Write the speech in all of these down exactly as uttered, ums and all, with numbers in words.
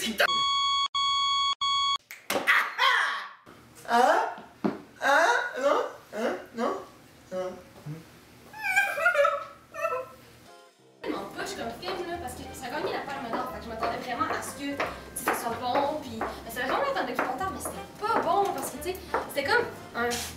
qui t'a... Ah? Ah? Non? Hein? Non? Non? Non, pas, je suis comme film là, parce que ça a gagné la palme d'or, fait que je m'attendais vraiment à ce que ça soit bon, puis ça fait vraiment longtemps depuis longtemps, mais c'était pas bon parce que tu sais, c'était comme un. Tu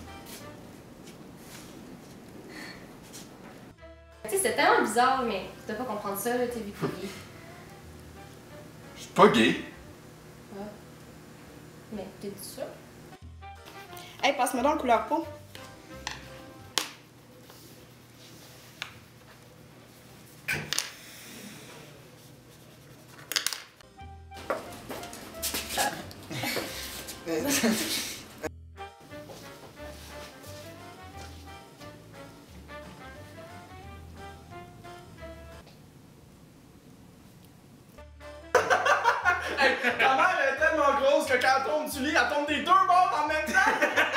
sais, c'était tellement bizarre, mais tu dois pas comprendre ça, là, t'es vu que t'es gay. Je suis pas gay. Ouais. Mais t'es dit ça? Hey, passe-moi donc couleur peau. Hey, ta mère elle est tellement grosse que quand elle tombe du lit, elle tombe des deux bords en même temps!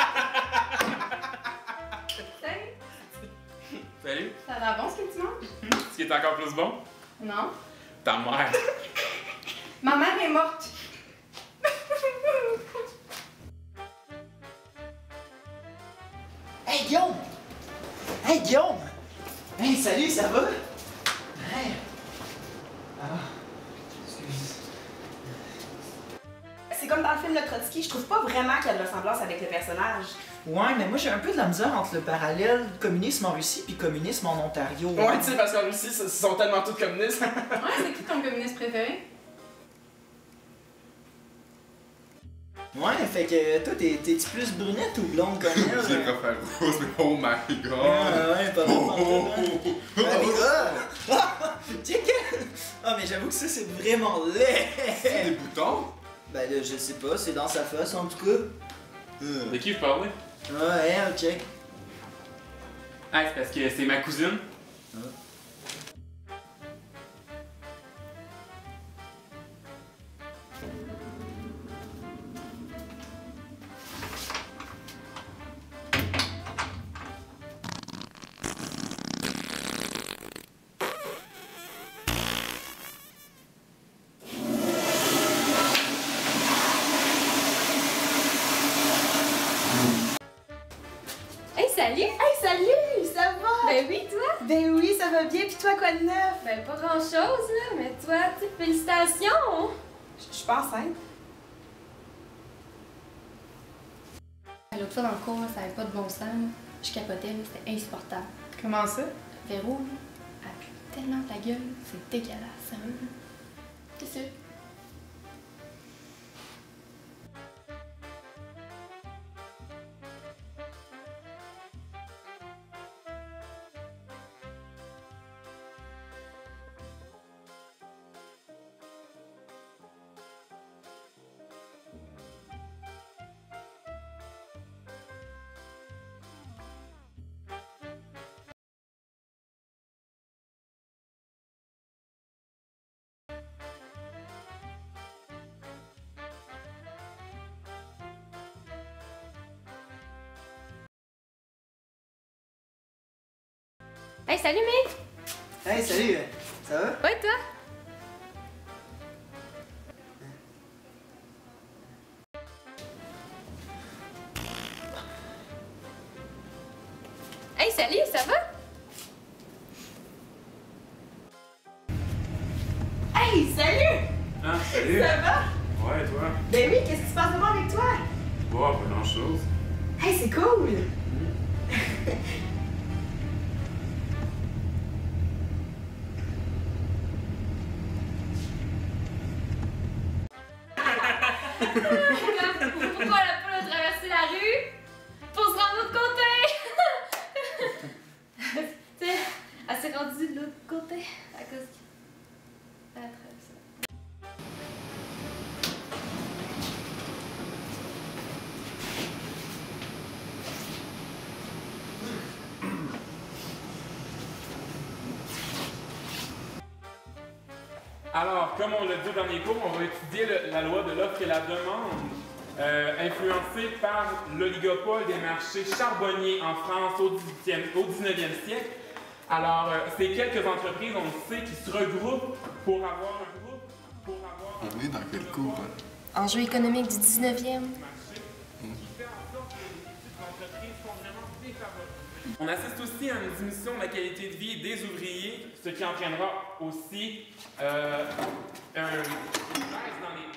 Salut! Salut. Ça a l'air bon ce que tu manges? Ce qui est encore plus bon? Non. Ta mère. Ma mère est morte. Hey Guillaume! Hey Guillaume! Hey, salut, ça va? Hey! Ah, excuse. C'est comme dans le film de Trotsky, je trouve pas vraiment qu'il y a de ressemblance avec le personnage. Ouais, mais moi j'ai un peu de la misère entre le parallèle communisme en Russie puis communisme en Ontario. Ouais, tu sais, parce qu'en Russie, ils sont tellement tous communistes. Ouais, c'est qui ton communiste préféré? Ouais, fait que toi, t'es- t'es-tu plus brunette ou blonde comme elle? Je les préfère rose, mais oh my god. Ah ouais, pas Oh, mal. oh, pas mal. oh, oh, Ah, mais oh. ah! Check it! Ah, mais j'avoue que ça, c'est vraiment laid! C'est des boutons? Ben là, je sais pas, c'est dans sa face en tout cas. De qui vous parlez? Ah, elle, check. Ah, c'est parce que c'est ma cousine. Hey, salut! Hey, salut! Ça va? Ben oui, toi? Ben oui, ça va bien, pis toi, quoi de neuf? Ben pas grand chose, là, mais toi, tu sais, félicitations! Je suis pas enceinte. L'autre fois dans le cours, là, ça avait pas de bon sens, là. Je capotais, là, c'était insupportable. Comment ça? Véro, là, elle pue tellement de la gueule, c'est dégueulasse, sérieux. là. C'est sûr. Hey, salut, mec! Hey, salut! Ça va? Ouais, toi? Hey, salut, ça va? Hey, salut! Ah, salut. Ça va? Ouais, toi? Ben oui, qu'est-ce qui se passe de bon avec toi? Bon, pas grand chose. Hey, c'est cool! Pourquoi elle a pas traversé la rue? Pour se rendre de l'autre côté! Tu sais, elle s'est rendue de l'autre côté à cause qu'elle a traversé. Alors, comme on l'a dit au dernier cours, on va étudier le- la loi de l'offre et la demande, euh, influencée par l'oligopole des marchés charbonniers en France au dix-huitième, au dix-neuvième siècle. Alors, euh, c'est quelques entreprises, on le sait, qui se regroupent pour avoir un groupe, pour avoir On est dans quel cours, hein? Enjeux économiques du dix-neuvième. On assiste aussi à une diminution de la qualité de vie des ouvriers, ce qui entraînera aussi euh, un, une baisse dans les...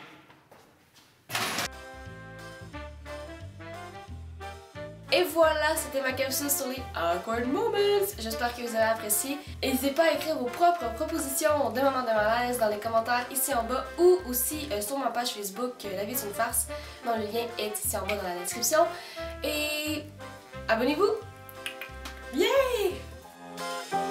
Et voilà, c'était ma capsule sur les awkward moments. J'espère que vous avez apprécié. N'hésitez pas à écrire vos propres propositions de moments de malaise dans les commentaires ici en bas ou aussi euh, sur ma page Facebook euh, La vie est une farce, dont le lien est ici en bas dans la description. Et abonnez-vous! Yay!